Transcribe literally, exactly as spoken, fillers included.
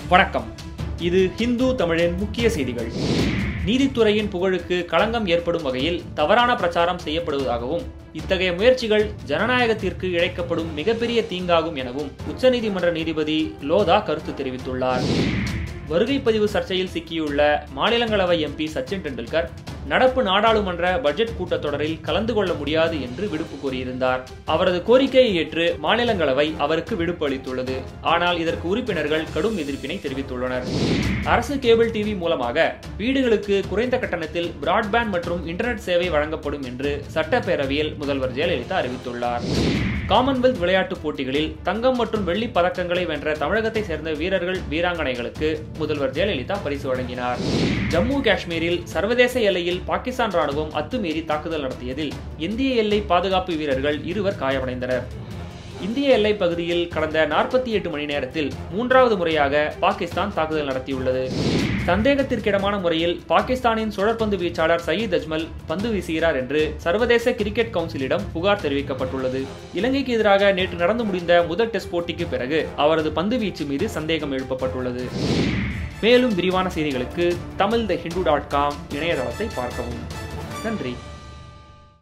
வணக்கம். இது ஹிந்து தமிழின் முக்கிய செய்திகள். நீதித்துறையின் புகழுக்கு களங்கம் ஏற்படும் வகையில் தவறான பிரச்சாரம் செய்யப்படுவதாகவும் இத்தகைய முயற்சிகள் ஜனநாயகத்திற்கு இழைக்கப்படும் மிகப்பெரிய தீங்காகும் எனவும் உச்சநீதிமன்ற நீதிபதி லோதா கருத்து தெரிவித்துள்ளார். வருகை பதிவு சர்ச்சையில் சிக்கியுள்ள மாநிலங்களவை எம்பி சச்சின் டெண்டுல்கர் நடப்பு நாடாளுமன்ற பட்ஜெட் கூட்டத்தொடரில் கலந்து கொள்ள முடியாது என்று விடுப்பு கோரியிருந்தார். அவரது கோரிக்கையை ஏற்று மாநிலங்களவை அவருக்கு விடுப்பு அளித்துள்ளது. ஆனால் இதற்கு உறுப்பினர்கள் கடும் எதிர்ப்பினை தெரிவித்துள்ளனர். அரசு கேபிள் டிவி மூலமாக வீடுகளுக்கு குறைந்த கட்டணத்தில் பிராட்பேண்ட் மற்றும் இன்டர்நெட் சேவை வழங்கப்படும் என்று சட்டப்பேரவையில் முதல்வர் ஜெயலலிதா அறிவித்துள்ளார். காமன்வெல்த் விளையாட்டுப் போட்டிகளில் தங்கம் மற்றும் வெள்ளி பதக்கங்களை வென்ற தமிழகத்தை சேர்ந்த வீரர்கள் வீராங்கனைகளுக்கு முதல்வர் ஜெயலலிதா பரிசு வழங்கினார். ஜம்மு காஷ்மீரில் சர்வதேச எல்லையில் பாகிஸ்தான் ராணுவம் அத்துமீறி தாக்குதல் நடத்தியதில் இந்திய எல்லை பாதுகாப்பு வீரர்கள் இருவர் காயமடைந்தனர். இந்திய எல்லை பகுதியில் கடந்த நாற்பத்தி எட்டு மணி நேரத்தில் மூன்றாவது முறையாக பாகிஸ்தான் தாக்குதல் நடத்தியுள்ளது. சந்தேகத்திற்கிடமான முறையில் பாகிஸ்தானின் சுழற்பந்து வீச்சாளர் சயீத் அஜ்மல் பந்து வீசுகிறார் என்று சர்வதேச கிரிக்கெட் கவுன்சிலிடம் புகார் தெரிவிக்கப்பட்டுள்ளது. இலங்கைக்கு எதிராக நேற்று நடந்து முடிந்த முதல் டெஸ்ட் போட்டிக்கு பிறகு அவரது பந்து வீச்சு மீது சந்தேகம் எழுப்பப்பட்டுள்ளது. மேலும் விரிவான செய்திகளுக்கு Tamil the Hindu dot com இணையதளத்தை பார்க்கவும். நன்றி.